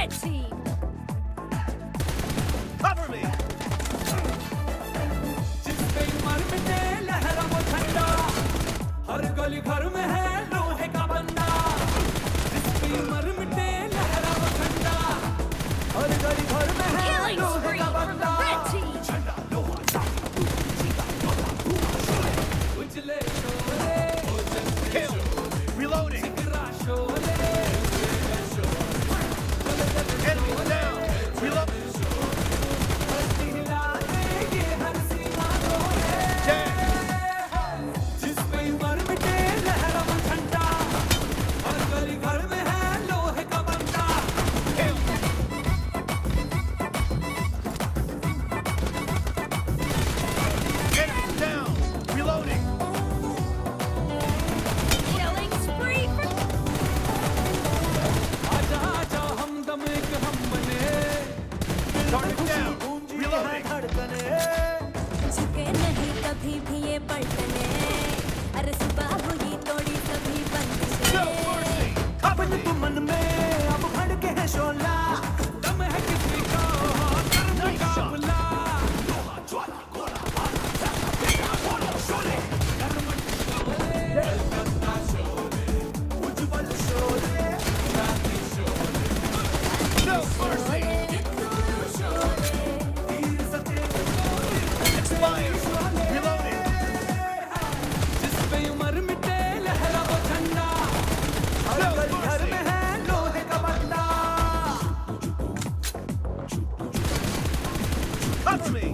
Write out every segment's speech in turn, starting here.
red team. Cover me. जिसपे मर मिटे लहरा वो ठंडा, हर गली घर में है लोहे का बंदा। जिसपे मर मिटे लहरा वो ठंडा, हर गली घर में है लोहे का बंदा। ठंडा लोहा चाकू जीता लोहा धुआं शोले, उजले Sholay, Kill. Reloading. सिकरा Sholay, Enemy down. Reload. Dead. जिसपे मर मिटे लहरा वो ठंडा, हर गली घर में है लोहे का बंदा। Kill. Enemy down. Reloading. Killing spree for आजा आजा हमदम एक हम बने, Target down. Reloading. झुके नहीं कभी भी ये पलटने। अरे सुबह हुई तोड़ी सभी No बंदिशें। mercy. Cover me. तू मन में अब भड़ के है शोला, दम है किसी का कर मुकाबला। लोहा ज्वाला गोला बाला चाका बेटा बोलो शोले, गर्मट शोले, कलकत्ता शोले, उज्जवल शोले, राती शोले, No mercy. तीर सके शोले, Expired. Reloading. जिसपे उमर मिटे लहरा वो ठंडा, हर गली घर में है लोहे का बंदा। Cover me.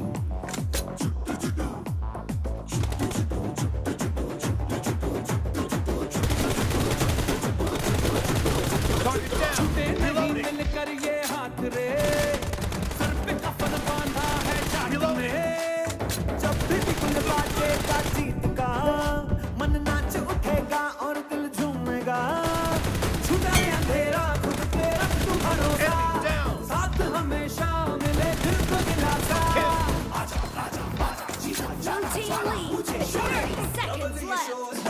Target down. छूटे नहीं Reloading. मिलकर ये हाथ रे, सर पे कफन बांधा है जाट में। जब भी बिगुल बाजेगा जीत का, मन नाच उठेगा और दिल झूमेगा। छूटा ये अंधेरा खुद पे रख तू भरोसा, Enemy down. साथ हमेशा मिले दिल को दिलासा। Kill. आजा राजा बाजा जीता Blue जाना team ज्वाला lead. मुझे 30 seconds left.